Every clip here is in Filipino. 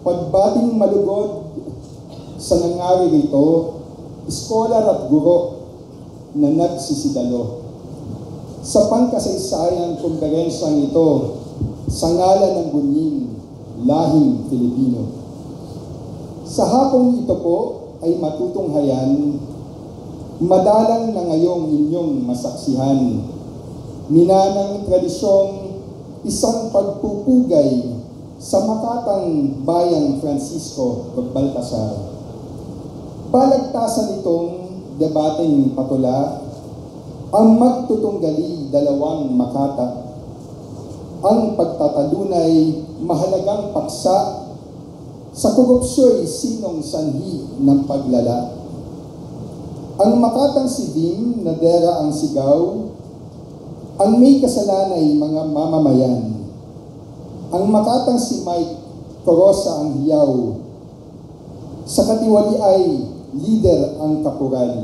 Pagbating malugod sa nangyari rito, scholar at guro na nagsisidalo. Sa pangkasaysayan komperensyang ito, sa ngalan ng bunying lahing Pilipino. Sa hapong ito po ay matutunghayan, madalang na ngayong inyong masaksihan, minanang tradisyong isang pagpupugay sa makatang bayang Francisco ng Balagtasan. Balagtasan itong debateng patula, ang magtutunggali dalawang makata. Ang pagtatalunay mahalagang paksa sa korupsyo'y sinong sanhi ng paglala. Ang makatang si Dim, Nadera ang sigaw, ang may kasalanay mga mamamayan. Ang makatang si Mike, Coroza ang hiyaw. Sa katiwali ay leader ang kapural.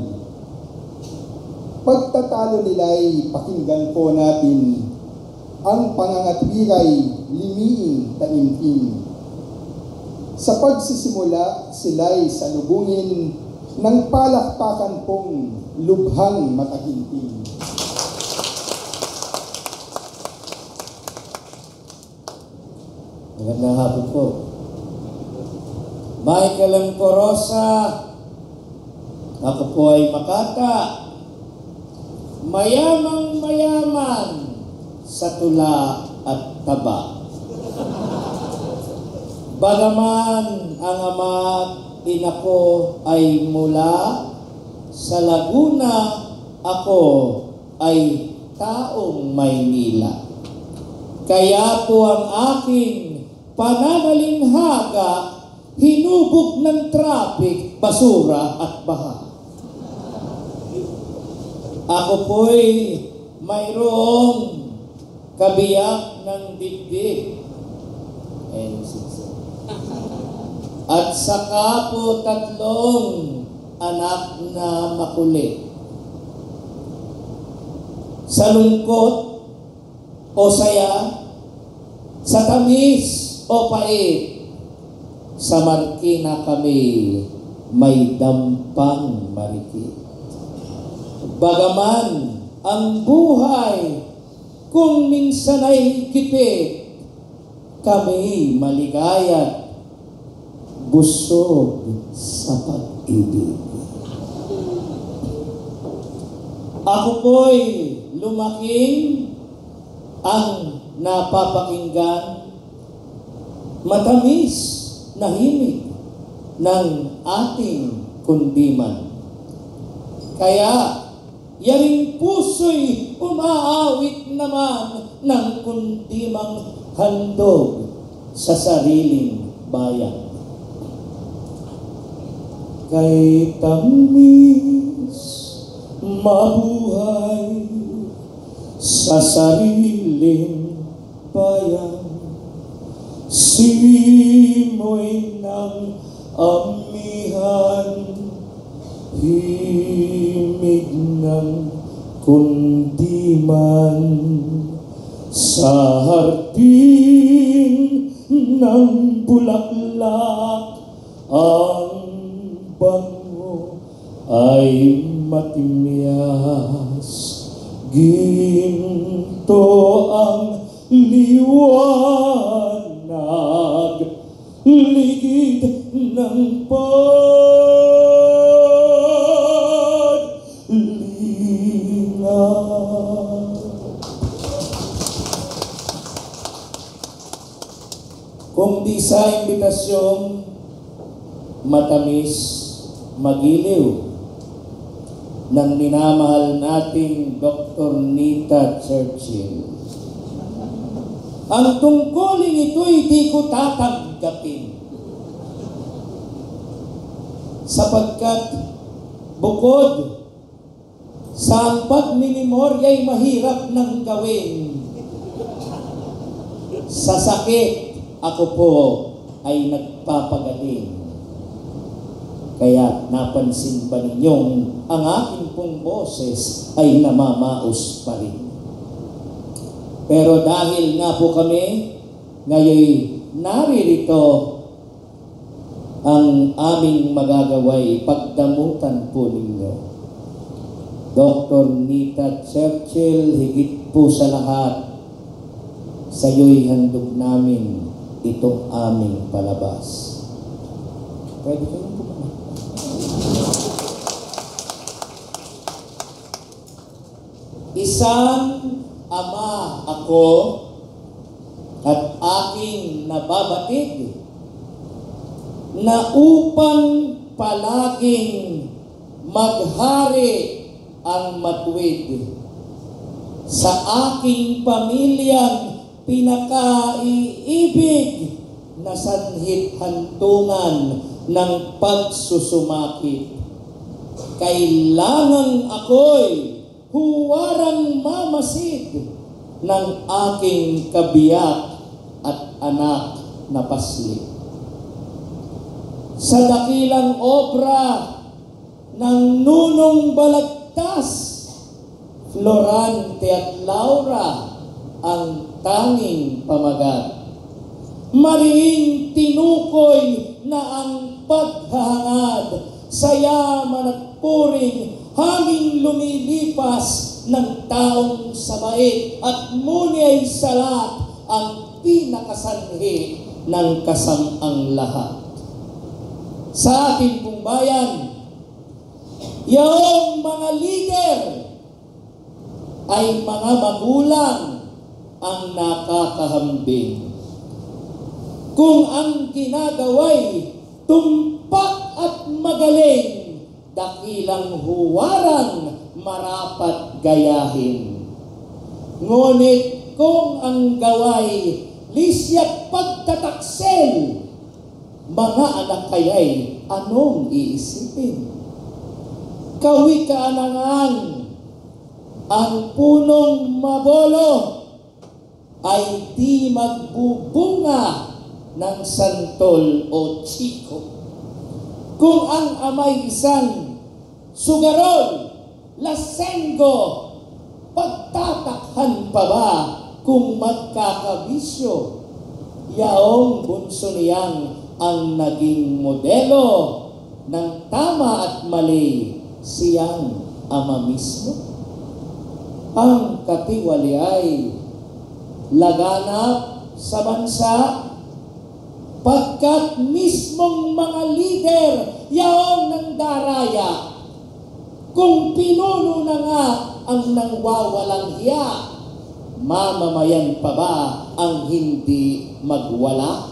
Pagtatalo nila'y pakinggan po natin ang pangangatwiray limiing taimtim. Sa pagsisimula, sila'y salubungin ng palakpakan pong lubhang matahinting. Magandang hapon po. Michael Coroza, ako po ay makata, mayamang mayaman sa tula at taba. Bagaman ang ama at ina ko ay mula sa Laguna, ako ay taong Maynila. Kaya po ang aking pananalinhaga hinubog ng traffic, basura at baha. Ako po'y mayroong kabiyak ng dibdib. At saka po 3 anak na makulit. Sa lungkot o saya, sa tamis o pait, sa Marikina kami may dampang marikit. Bagaman ang buhay kung minsan ay kipit, kami maligaya, busog sa pag-ibig. Ako po'y lumaking ang napapakinggan, matamis na himig ng ating kundiman. Kaya, yaring puso'y umaawit naman ng kundimang handog sa sariling bayan. Kay tamis mabuhay sa sariling bayan, simoy ng amihan, himig ng kundiman, sa hardin ng bulaklak, ang bango ay matimyas, ginto ang liwanag, ligid ng paglingaw. Kung di sa imbitasyong matamis, magiliw ng minamahal nating Dr. Nita Churchill, ang tungkuling ito'y di ko tatanggapin, sapagkat bukod sa pagmimimorya'y mahirap nang gawin, sa sakit ako po ay nagpapagaling. Kaya napansin ba ninyong ang aking pong boses ay namamaos pa rin. Pero dahil nga po kami ngayon naririto ang aming magagaway pagdamutan po ninyo. Dr. Nita Churchill, higit po sa lahat, sa iyo'y handog namin itong aming palabas. Pwede kayo po ba? Isang ama ako at aking nababatid na upang palaging maghari ang matuwid sa aking pamilyang pinakaiibig na sanhit hantungan ng pagsusumakit. Kailangan ako'y huwarang mamasid ng aking kabiyak at anak na pasli. Sa dakilang obra ng nunong Balagtas, Florante at Laura ang tanging pamagat. Mariing tinukoy na ang paghahangad sa yaman at puring hanging lumilipas ng taong sabait at ngunit ay salat ang pinakasanhi ng kasamang lahat. Sa ating pong bayan, yung mga leader ay mga magulang ang nakakahambing. Kung ang ginagawa'y tumpak at magaling, dakilang huwarang marapat gayahin. Ngunit kung ang gawa'y lisya't pagtataksil, mga anak kaya'y anong iisipin? Kawi-kaanangan ang punong mabolo ay di magbubunga ng santol o chiko. Kung ang amay isang sugarol, lasenggo, pagtatakhan pa ba kung magkakabisyo? Yaong bunso niyang ang naging modelo ng tama at mali, siyang ama mismo. Ang katiwali ay laganap sa bansa pagkat mismong mga lider yaong ng daraya. Kung pinuno na nga ang nangwawalang hiya, mamamayan pa ba ang hindi magwala?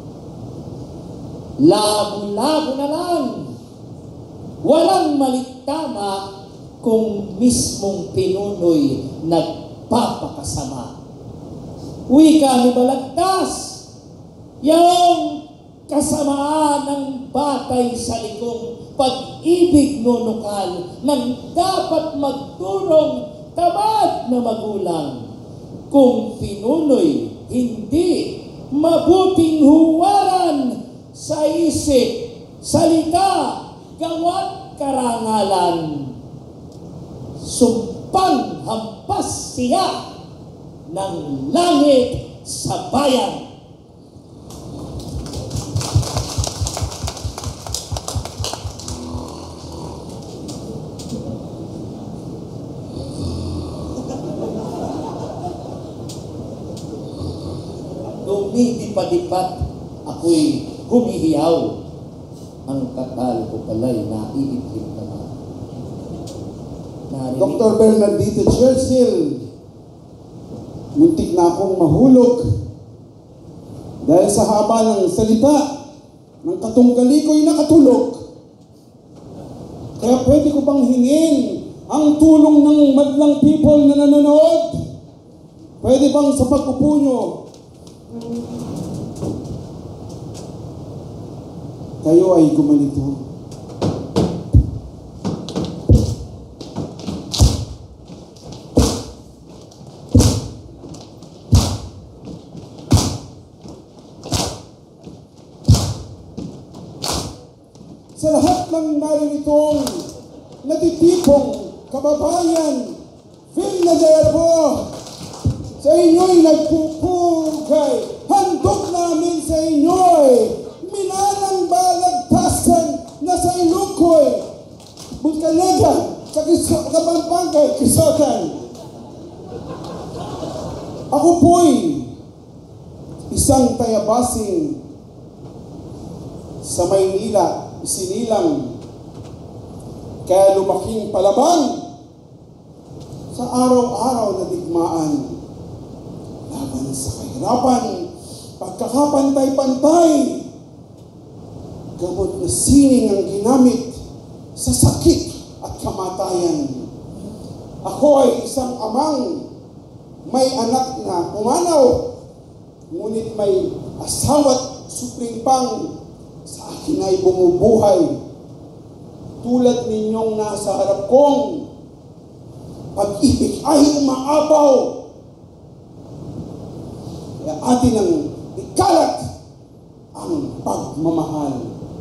Labo-labo na lang. Walang malitama kung mismong pinuno'y nagpapakasama. Wika ni Balagtas, yung kasamaan ng batay sa likong pag-ibig nunukal nang dapat magturong tamad na magulang. Kung pinuno'y hindi mabuting huwaran sa isip, salita, gawa't karangalan, sumpang hampas siya ng langit sa bayan. Dumidipadipat ako'y humihiyaw, ang katal ko pala'y naiitlim naman. Dr. Bernardito Churchill, muntik na akong mahulog dahil sa haba ng salita ng katunggali ko'y nakatulog. Kaya pwede ko bang hingin ang tulong ng madlang people na nanonood? Pwede bang sa pag-upo nyo, kayo ay gumanito? Sa lahat ng narinitong natitipong kababayan, Nadera, sa inyo'y nagpupugay, handog namin sa inyo'y minanang balag Kalegan, sa Kapampangan, Kisotan. Ako po'y isang tayabasing sa Maynila, isinilang, kaya lumaking palaban sa araw-araw na digmaan. Laban sa kahirapan, pagkakapantay-pantay, gamot na sining ang ginamit sa sakit at kamatayan. Ako ay isang amang may anak na pumanaw, ngunit may asawa't supling pang sa akin ay bumubuhay. Tulad ninyong nasa harap kong pag-ibig ay umaapaw. Kaya atin ang ikalat ang pagmamahal.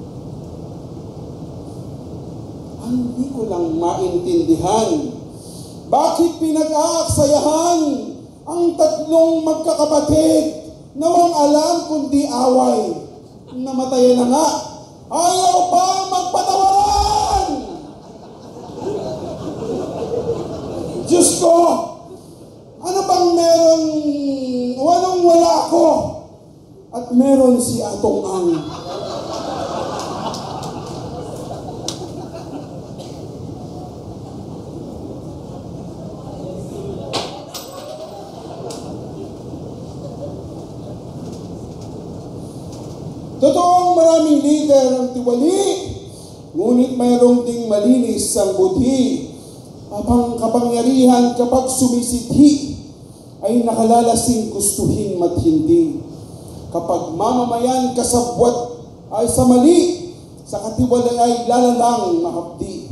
Ang hindi ko lang maintindihan, bakit pinag-aaksayahan ang tatlong magkakapatid na walang alam kundi away? Namatayan na nga, ayaw pa magpatawaran! Diyos ko, ano bang meron, walang wala ako at meron si Atong Ang. Totoong maraming leader ang tiwali, ngunit mayroong ding malinis ang budhi. Ang kapangyarihan kapag sumisithi ay nakalalasing gustuhin mathindi. Kapag mamamayan kasabwat ay sa mali, sa katiwala ay lalalang mahapdi.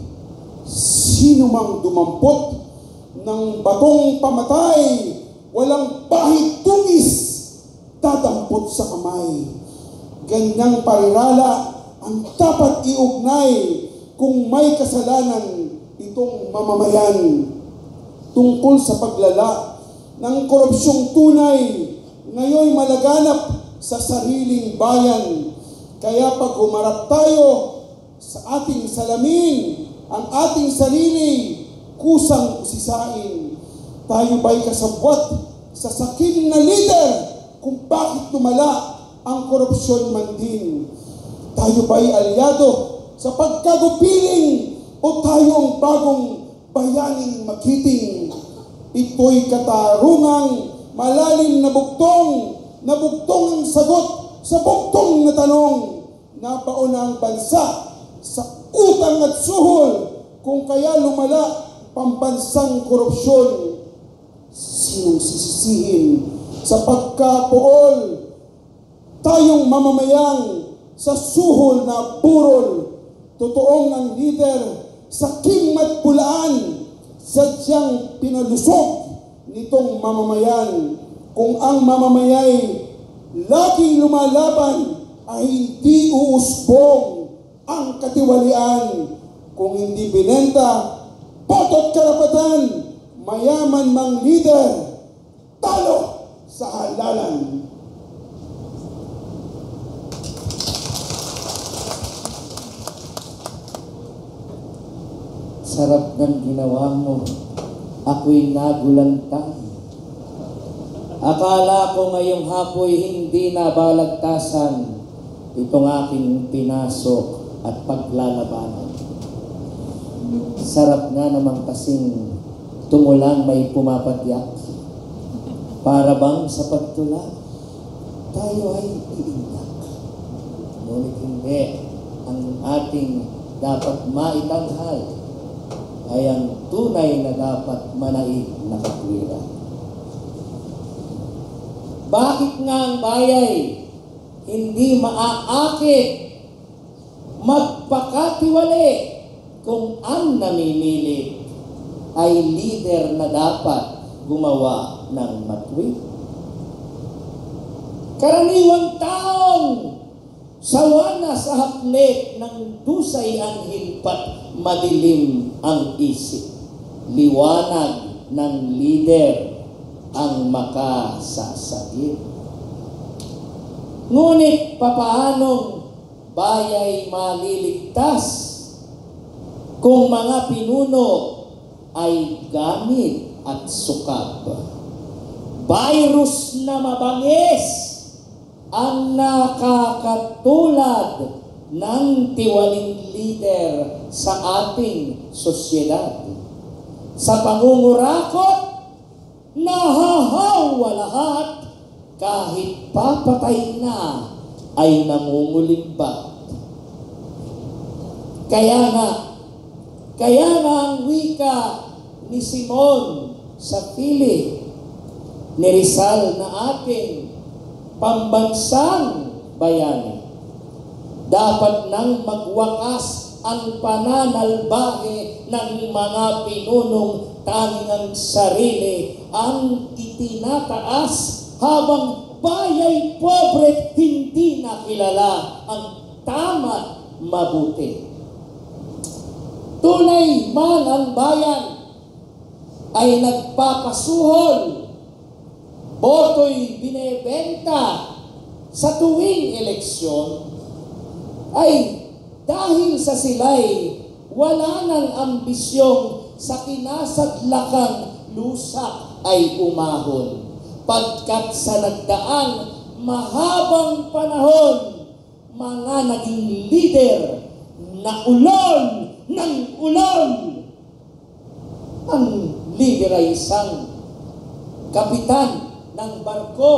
Sino mang dumampot ng batong pamatay, walang bahid tungis, dadampot sa kamay. Ganyang parirala ang dapat iugnay kung may kasalanan itong mamamayan. Tungkol sa paglala ng korupsyong tunay, ngayon malaganap sa sariling bayan. Kaya pag humarap tayo sa ating salamin, ang ating sarili, kusang usisain. Tayo ba'y kasabwat sa sakim na leader kung bakit tumala ang korupsyon man din? Tayo ba'y alyado sa pagkagupiling o tayo ang bagong bayaning magiting? Ito'y katarungang malalim na bugtong ang sagot sa bugtong na tanong. Napauna ang bansa sa utang at suhol, kung kaya lumala pambansang korupsyon. Sinong sisisihin sa pagkapuol? Tayong mamamayang sa suhol na burol. Totoong ang leader sa kimmat pulaan, sadyang pinalusog nitong mamamayan. Kung ang mamamayay laging lumalaban, ay hindi uusbong ang katiwalian. Kung hindi binenta, boto't karapatan, mayaman mang leader, talo sa halalan. Sarap ng ginawa mo, ako'y nagulantang. Akala ko ngayong hapoy hindi na balagtasan itong aking pinasok at paglalabanan. Sarap nga naman kasing tumulang may pumapadyak. Para bang sa pagtula, tayo ay iinyak. Ngunit hindi, ang ating dapat maitanghal ay ang tunay na dapat manaig na katwiran. Bakit nga ang bayay hindi maaakit magpakatiwali kung ang namimili ay leader na dapat gumawa ng matwid? Karaniwang taong sawa na sa haplet ng dusay ang hilpat, madilim ang isip. Liwanag ng leader ang makasasagip. Ngunit papaanong bayay maliligtas kung mga pinuno ay gamit at sukab. Virus na mabangis ang nakakatulad ng tiwaling leader sa ating sosyedad. Sa pangungurakot, nahahawa lahat kahit papatay na ay namumulimbat. Kaya nga ang wika ni Simon sa Philip ni Rizal na ating pambansang bayani, dapat nang magwakas ang pananalbahe ng mga pinunong tanging ang sarili ang itinataas, habang bayay pobre hindi nakilala ang tama't mabuti. Tunay man ang bayan ay nagpapasuhol, boto'y binebenta sa tuwing eleksyon, ay dahil sa sila'y wala ng ambisyong sa kinasadlakang lusak ay umahon. Pagkat sa nagdaang mahabang panahon, mga naging leader na ulol ng ulol. Ang leader ay isang kapitan ng barko.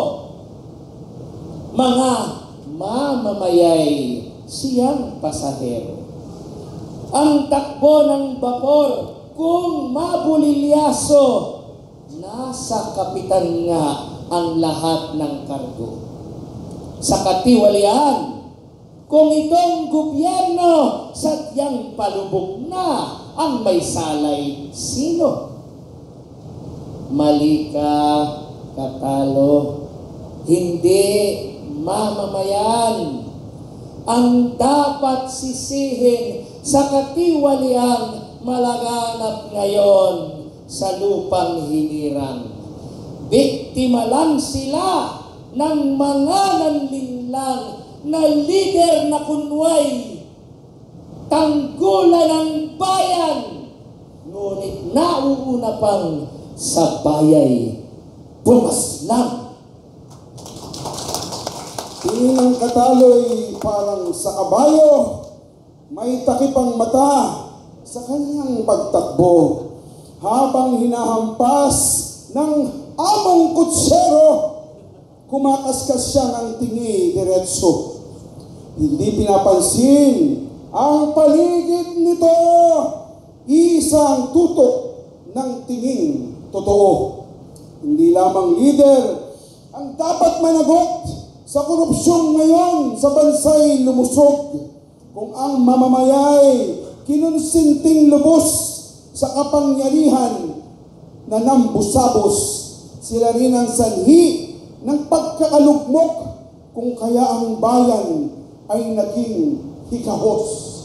Mga mamamayay siyang pasahero. Ang takbo ng vapor kung mabulilyaso, nasa kapitan nga ang lahat ng kargo. Sa katiwalian, kung itong gobyerno sadyang palubog na ang may salay, sino? Mali ka, Katalo. Hindi mamamayan ang dapat sisihin sa katiwaliang malaganap ngayon sa lupang hinirang. Biktima lang sila ng mga nanlinlang na leader na kunway tanggulan ng bayan, ngunit nauuna pang sa bayay bumaslang. Tingin ng Katalo'y parang sa kabayo, may takip ang mata sa kanyang pagtakbo. Habang hinahampas ng among kutsero, kumakaskas siya ng tingi diretso. Hindi pinapansin ang paligid nito, isang tutok ng tinging totoo. Hindi lamang leader ang dapat managot sa korupsyon ngayon sa bansa'y lumusog, kung ang mamamayay kinonsinting lubos sa kapangyarihan na nambusabos. Sila rin ang sanhi ng pagkakalugmok, kung kaya ang bayan ay naging hikahos.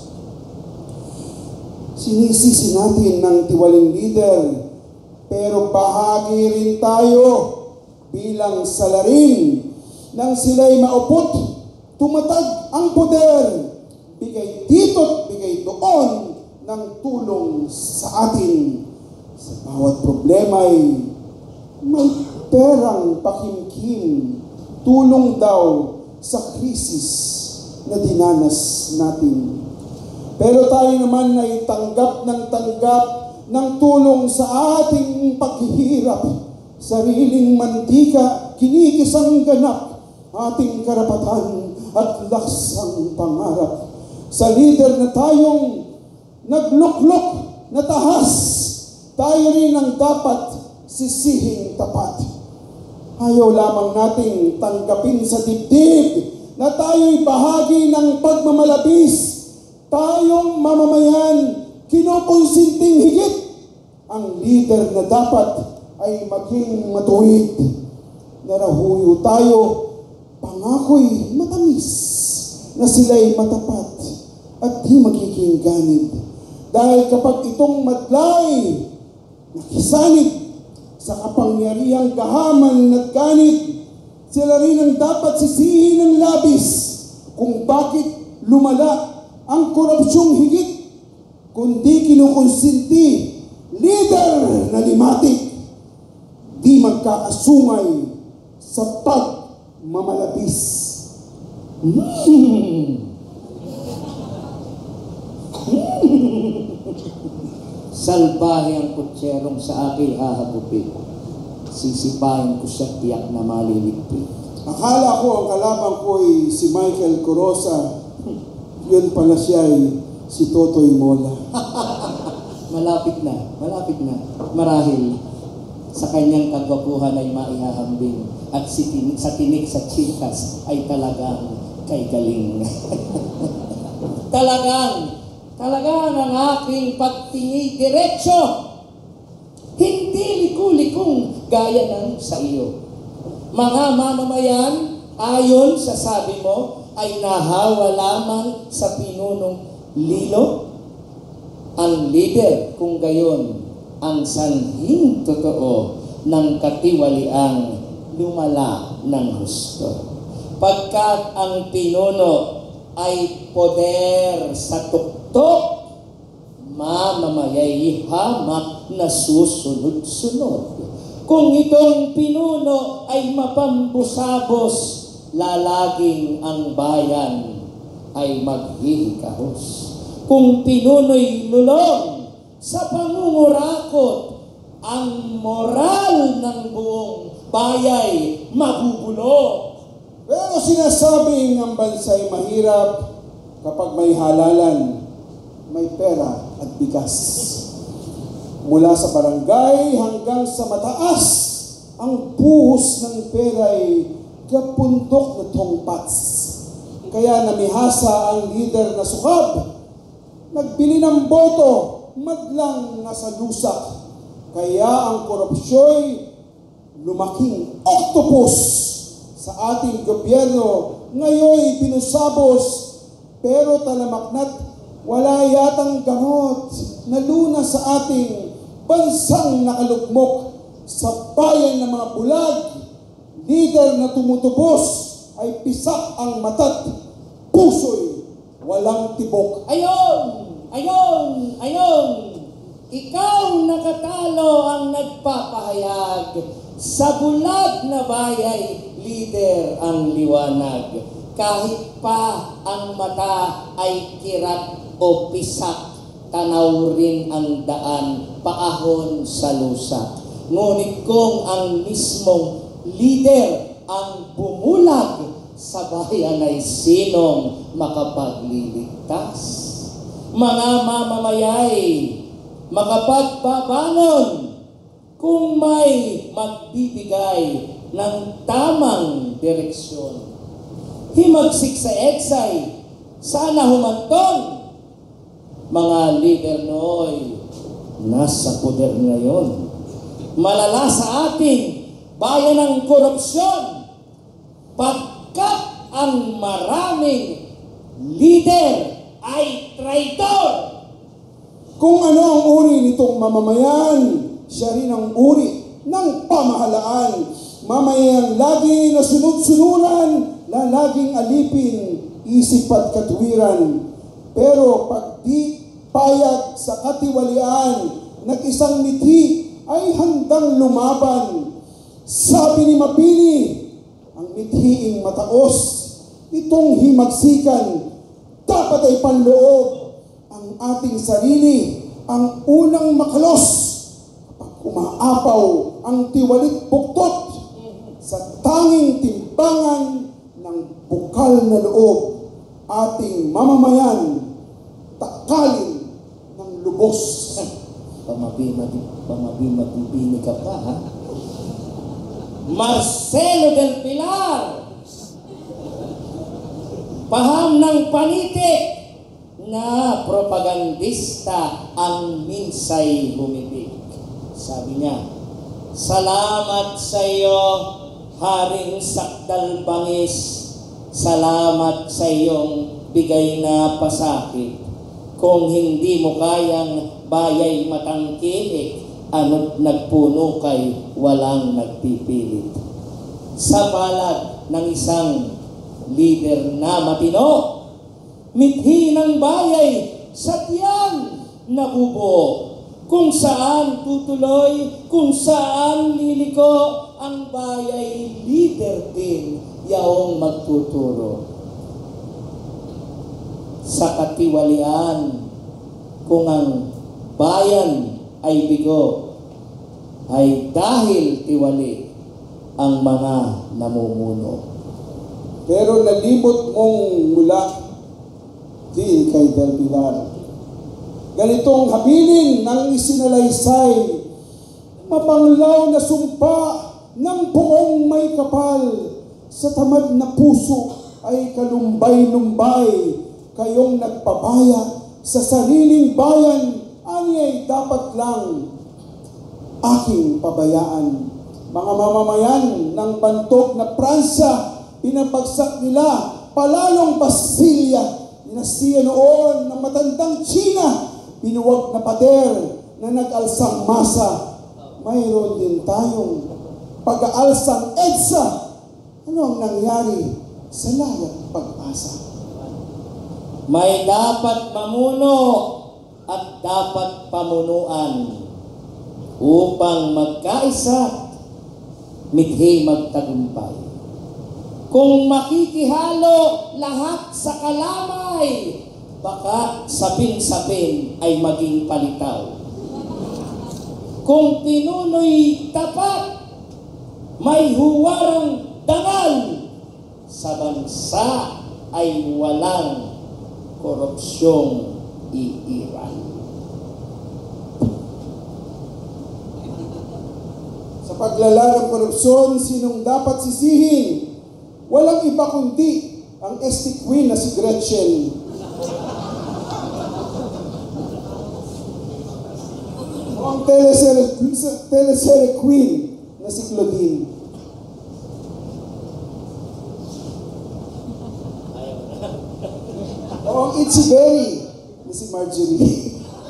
Sinisisi natin ng tiwaling leader, pero bahagi rin tayo bilang salarin nang sila'y maupot, tumatag ang poder, bigay dito't bigay doon ng tulong sa atin. Sa bawat problema'y may perang pakimkim, tulong daw sa krisis na dinanas natin. Pero tayo naman ay tanggap ng tulong sa ating paghihirap. Sariling mantika, kinikisang ganap, ating karapatan at laksang pangarap. Sa leader na tayong nagluklok na tahas, tayo rin ang dapat sisihing tapat. Ayaw lamang nating tanggapin sa dibdib na tayo'y bahagi ng pagmamalabis. Tayong mamamayan, kinukonsinting higit. Ang leader na dapat ay maging matuwid. Narahuyo tayo, pangako'y matamis na sila'y matapat at di magiging ganid. Dahil kapag itong madlay nakisanib sa kapangyarihang gahaman at ganid, sila rin ang dapat sisihin ng labis kung bakit lumala ang korupsyong higit kundi kinukonsinti, leader na limatik, di magkakasungay sa pagmamalabis. Salbahe ang kutserong sa akin hahagupit. Sisipahin ko siya tiyak na maliligpit. Akala ko ang kalaban ko ay si Michael Coroza. Yun pala siya ay si Totoy Mola. Malapit na. Marahil sa kanyang kagwapuhan ay maihahambing at sa tinik sa chikas ay talagang kay galing. Talagang ang aking pagtingi diretsyo. Hindi liku-likong gaya ng sa iyo. Mga mamamayan, ayon sa sabi mo, ay nahawa lamang sa pinunong lilo. Ang leader, kung gayon, ang sanhing totoo ng katiwaliang lumala ng husto. Pagkat ang pinuno ay poder sa tuktok, mamamayay hamak na susunod-sunod. Kung itong pinuno ay mapambusabos, lalaging ang bayan ay maghihikahos. Kung pinuno'y lulong sa pangungurakot, ang moral ng buong bayay mabubulok. Pero sinasabing ang bansa'y mahirap kapag may halalan, may pera at bigas. Mula sa barangay hanggang sa mataas, ang buhos ng pera ay kapuntok na tongpats. Kaya namihasa ang leader na sukab, nagbili ng boto, madlang nasa lusak. Kaya ang korupsyo'y lumaking octopus sa ating gobyerno. Ngayon pinusabos, pero talamakna't wala yatang gamot na luna sa ating bansang nakalugmok. Sa bayan ng mga bulag, leader na tumutubos, ay pisak ang mata't puso'y walang tibok. Ayon! Ikaw nakatalo ang nagpapahayag. Sa bulag na bayay, leader ang liwanag. Kahit pa ang mata ay kirat o pisak, tanaw rin ang daan paahon sa lusak. Ngunit kung ang mismong leader ang bumulag, sa bayan ay sinong makapagliligtas? Mga mamamayay, makapagbabangon kung may magbibigay ng tamang direksyon. Himagsik sa EDSAY, sana humantong. Mga leader nooy, nasa poder ngayon. Malala sa ating bayan ng korupsyon, pagkat ang maraming leader ay traitor. Kung ano ang uri nitong mamamayan, siya rin ang uri ng pamahalaan. Mamayang lagi na sunod-sunuran, lalaging alipin, isip at katwiran. Pero pag di payag sa katiwalian, nag-isang mithi ay handang lumaban. Sabi ni Mapili, ang mithiing mataos, itong himagsikan, dapat ay panloob ang ating sarili, ang unang makalos kapag umaapaw ang tiwalit buktot sa tanging timbangan ng bukal na loob. Ating mamamayan, takalin ng lubos. Pamabimati ka pa, ha? Marcelo del Pilar, paham ng panitik na propagandista ang minsay bumibig. Sabi niya, salamat sa iyo, Haring Sakdal Bangis. Salamat sa iyong bigay na pasakit. Kung hindi mo kayang bayay matangkilik, ano't nagpuno kay walang nagpipilit. Sa palad ng isang leader na matino, mithi ng bayay sa tiyan nabubuo. Kung saan tutuloy, kung saan liliko, ang bayay leader din yaong magtuturo. Sa katiwalian, kung ang bayan ay bigo, ay dahil tiwali ang mga namumuno. Pero nalibot mong mula din kay Del Pilar. Ganitong habilin ng isinalaysay, mapanglaw na sumpa ng poong may kapal, sa tamad na puso ay kalumbay-lumbay, kayong nagpabaya sa sariling bayan, anya'y dapat lang aking pabayaan. Mga mamamayan ng bantok na Pransa, pinabagsak nila palalong Bastilya, dinasiya noon ng matandang China, pinuwag na pader na nag-alsang masa. Mayroon din tayong pag-aalsang EDSA. Ano ang nangyari sa layang pag-asa? May dapat mamuno at dapat pamunuan upang magkaisa, mithi magtagumpay. Kung makikihalo lahat sa kalamay, baka sapin-sapin ay maging palitaw. Kung pinuno'y tapat, may huwarang dangal, sa bansa ay walang korupsyong iiran. Sa paglala ng korupsyon, sinong dapat sisihin? Walang iba kundi ang esti queen na si Gretchen. O ang teleserye queen na si Claudine. O ang Itchy Berry na si Marjorie.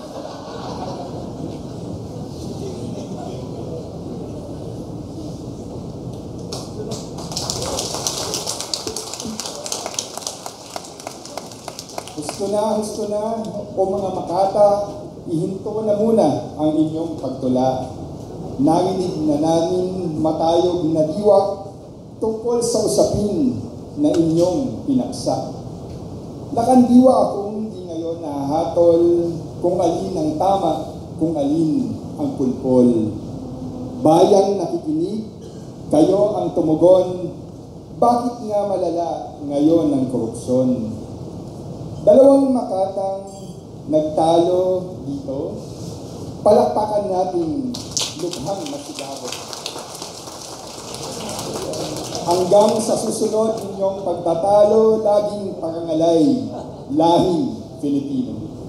Husto na, o mga Makata, ihinto na muna ang inyong pagtula. Narinig na namin matayog na diwa tungkol sa usapin na inyong pinaksa. Nakandiwa akong di ngayon nahahatol kung alin ang tama, kung alin ang pulpol. Bayang nakikinig, kayo ang tumugon, bakit nga malala ngayon ang korupsyon? Dalawang Makatang nagtalo dito, palakpakan natin lubhang masigaw. Hanggang sa susunod ninyong pagtatalo, laging parangalay, lahing Filipino.